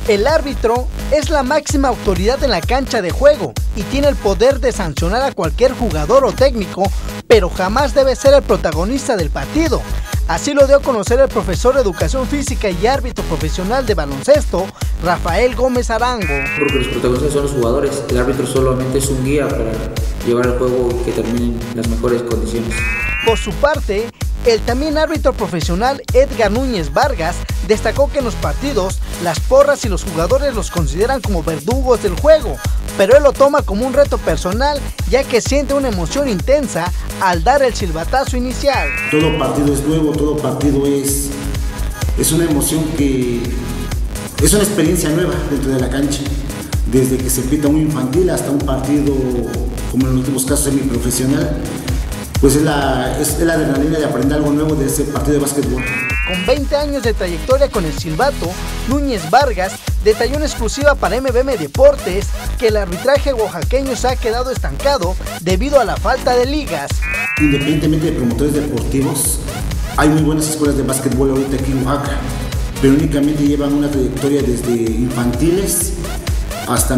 El árbitro es la máxima autoridad en la cancha de juego y tiene el poder de sancionar a cualquier jugador o técnico, pero jamás debe ser el protagonista del partido. Así lo dio a conocer el profesor de Educación Física y árbitro profesional de baloncesto, Rafael Gómez Arango. Porque los protagonistas son los jugadores, el árbitro solamente es un guía para llevar el juego y que termine en las mejores condiciones. Por su parte, el también árbitro profesional Edgar Núñez Vargas destacó que en los partidos las porras y los jugadores los consideran como verdugos del juego, pero él lo toma como un reto personal ya que siente una emoción intensa al dar el silbatazo inicial. Todo partido es nuevo, todo partido es una emoción que es una experiencia nueva dentro de la cancha, desde que se pita un infantil hasta un partido como en los últimos casos semiprofesional. Pues es la adrenalina de aprender algo nuevo de ese partido de básquetbol. Con 20 años de trayectoria con el silbato, Núñez Vargas detalló en exclusiva para MBM Deportes que el arbitraje oaxaqueño se ha quedado estancado debido a la falta de ligas. Independientemente de promotores deportivos, hay muy buenas escuelas de básquetbol ahorita aquí en Oaxaca, pero únicamente llevan una trayectoria desde infantiles hasta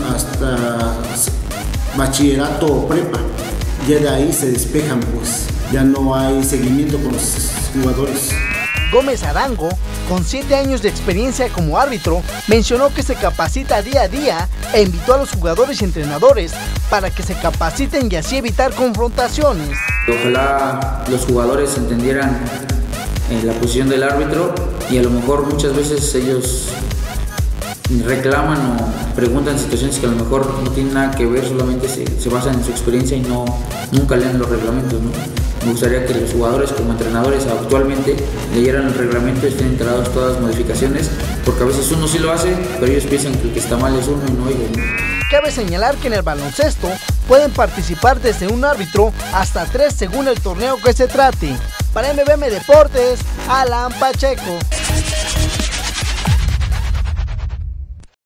bachillerato o prepa. Ya de ahí se despejan, pues ya no hay seguimiento con los jugadores. Gómez Arango, con 7 años de experiencia como árbitro, mencionó que se capacita día a día e invitó a los jugadores y entrenadores para que se capaciten y así evitar confrontaciones. Ojalá los jugadores entendieran la posición del árbitro y a lo mejor muchas veces ellos reclaman o preguntan situaciones que a lo mejor no tienen nada que ver, solamente se basan en su experiencia y nunca leen los reglamentos, ¿no? Me gustaría que los jugadores como entrenadores actualmente leyeran el reglamento y estén enterados de todas las modificaciones, porque a veces uno sí lo hace, pero ellos piensan que el que está mal es uno y no ellos, ¿no? Cabe señalar que en el baloncesto pueden participar desde un árbitro hasta 3 según el torneo que se trate. Para MBM Deportes, Alan Pacheco.